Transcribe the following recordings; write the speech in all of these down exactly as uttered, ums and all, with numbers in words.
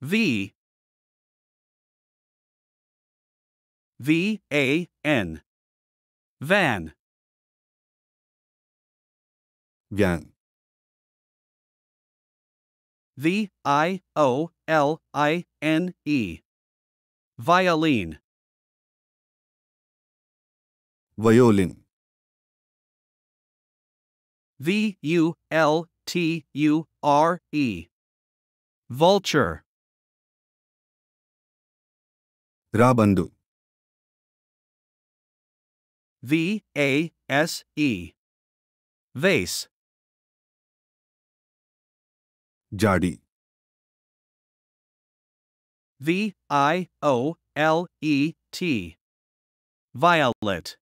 V V A N Van Van. V I O L I N E Violin Violin. V U L T U R E Vulture Rabandu. V A S E Vase Jadi. V I O L E T Violet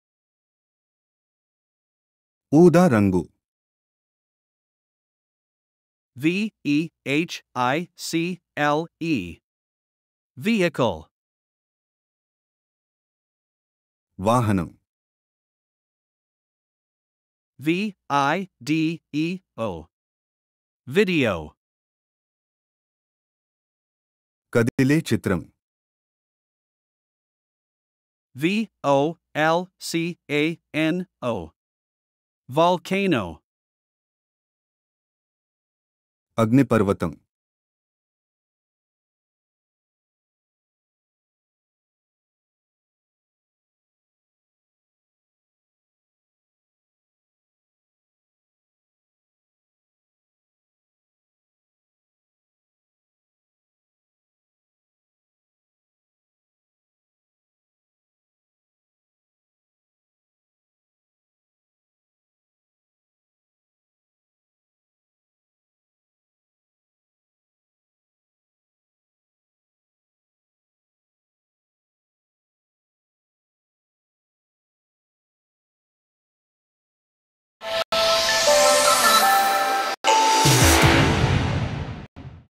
Uda rangu. V E H I C L E Vehicle Vahanam. V I D E O Video Kadile chitram. V O L C A N O Volcano Agniparvatam.